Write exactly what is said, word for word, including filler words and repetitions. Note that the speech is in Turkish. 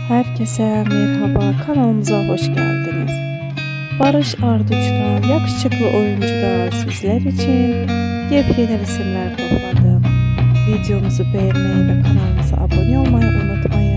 Herkese merhaba, kanalımıza hoş geldiniz. Barış Arduç'tan yakışıklı oyuncuda sizler için yepyeni resimler topladım. Videomuzu beğenmeyi ve kanalımıza abone olmayı unutmayın.